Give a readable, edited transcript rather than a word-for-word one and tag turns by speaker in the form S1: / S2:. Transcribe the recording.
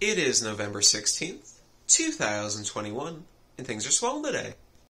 S1: It is November 16th, 2021, and things are swell today.